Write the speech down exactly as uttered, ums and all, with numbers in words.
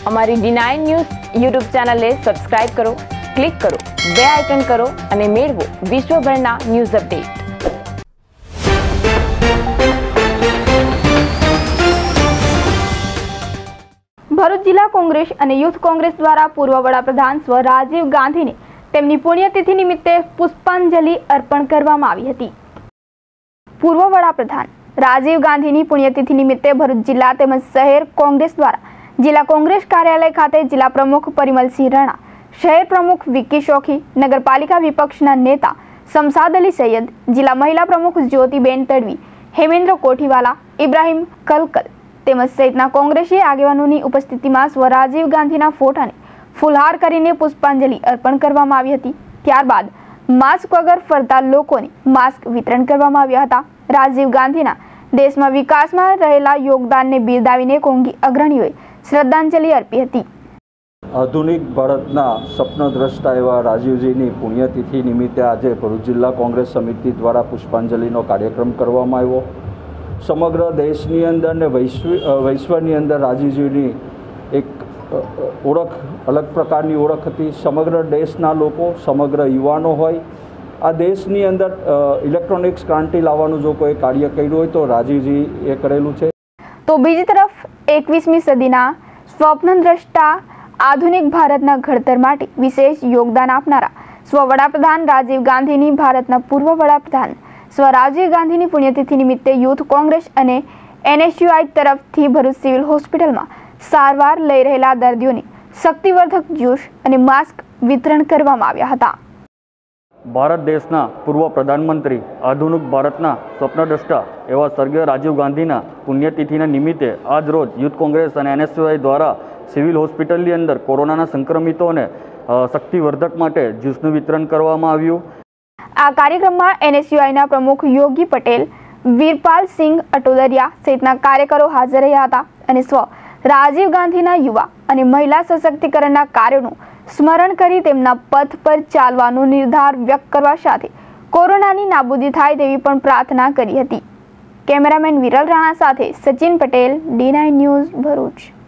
અમારી D nine news YouTube ચેનલને subscribe કરો, ક્લિક કરો, બે આઇકન કરો અને મેળવો વિશ્વભરના ન્યૂઝ અપડેટ। ભરૂચ જિલ્લા કોંગ્રેસ અને યુથ કોંગ્રેસ દ્વારા પૂર્વ વડાપ્રધાન સ્વ રાજીવ ગાંધીને તેમની પુણ્યતિથિ નિમિત્તે પુષ્પાંજલિ અર્પણ કરવામાં આવી હતી। પૂર્વ વડાપ્રધાન રાજીવ ગાંધીની પુણ્યતિથિ નિમિત્તે ભરૂચ જિલ્લા તેમજ શહેર કોંગ્રેસ દ્વારા જિલ્લા કોંગ્રેસ કાર્યાલય ખાતે જિલ્લા પ્રમુખ પરિમલસિંહ રાણા, શહેર પ્રમુખ વિક્કી શોખી, નગરપાલિકા વિપક્ષના નેતા શમશાદ અલી સૈયદ, જિલ્લા મહિલા પ્રમુખ જ્યોતિબેન તડવી, હેમેન્દ્ર કોઠીવાલા, ઇબ્રાહિમ કલકલ તેમજ સહિતના કોંગ્રેસી આગેવાનોની ઉપસ્થિતિમાં સ્વ રાજીવ ગાંધીના ફોટાને ફૂલહાર કરીને પુષ્પાંજલિ અર્પણ કરવામાં આવી હતી। ત્યારબાદ માસ્ક વગર ફરતા લોકોને માસ્ક વિતરણ કરવામાં આવ્યા હતા। રાજીવ ગાંધીના દેશમાં વિકાસમાં રહેલા યોગદાનને બિરદાવીને કોંગી અગ્રણીઓએ શ્રદ્ધાંજલિ અર્પી હતી। આધુનિક ભારતના સ્વપ્નદ્રષ્ટા એવા રાજીવજીની પુણ્યતિથિ નિમિત્તે આજે ભરૂચ જિલ્લા કોંગ્રેસ સમિતિ દ્વારા પુષ્પાંજલિનો કાર્યક્રમ કરવામાં આવ્યો। સમગ્ર દેશની અંદર ને વૈશ્વિક વિશ્વની અંદર રાજીવજીની એક ઓળખ અલગ પ્રકારની ઓળખ હતી। સમગ્ર દેશના લોકો, સમગ્ર યુવાનો હોય, આ દેશની અંદર ઇલેક્ટ્રોનિક્સ ક્રાંતિ લાવવાનું જો કોઈ કાર્ય કર્યું હોય તો રાજીવજી એ કરેલું છે। તો બીજી તરફ એકવીસમી સદીના સ્વપ્નદ્રષ્ટા આધુનિક ભારતના ઘડતર માટે વિશેષ યોગદાન આપનારા સ્વ વડાપ્રધાન રાજીવ ગાંધીની ભારતના પૂર્વ વડાપ્રધાન સ્વ રાજીવ ગાંધીની પુણ્યતિથિ નિમિત્તે યુથ કોંગ્રેસ અને એનએસયુઆઈ તરફથી ભરૂચ સિવિલ હોસ્પિટલમાં સારવાર લઈ રહેલા દર્દીઓને શક્તિવર્ધક જ્યુસ અને માસ્ક વિતરણ કરવામાં આવ્યા હતા। ભારત દેશના પૂર્વ પ્રધાનમંત્રી, આધુનિક ભારતના સ્વપ્નદ્રષ્ટા એવા સ્વર્ગીય રાજીવ ગાંધીના પુણ્યતિથિના નિમિત્તે આજ રોજ યુથ કોંગ્રેસ અને એનએસયુઆઈ દ્વારા સિવિલ હોસ્પિટલની અંદર કોરોનાના સંક્રમિતોને શક્તિવર્ધક માટે જ્યુસનું વિતરણ કરવામાં આવ્યું। આ કાર્યક્રમમાં એનએસયુઆઈના પ્રમુખ યોગી પટેલ, વીરપાલ સિંહ અટોદરિયા સહિતના કાર્યકરો હાજર રહ્યા હતા અને સ્વ રાજીવ ગાંધીના યુવા અને મહિલા સશક્તિકરણના કાર્યોનું સ્મરણ કરી તેમના પથ પર ચાલવાનો નિર્ધાર વ્યક્ત કરવા સાથે કોરોનાની નાબૂદી થાય તેવી પણ પ્રાર્થના કરી હતી। કેમેરામેન વિરલ રાણા સાથે Sachin Patel, D nine news, Bharuch.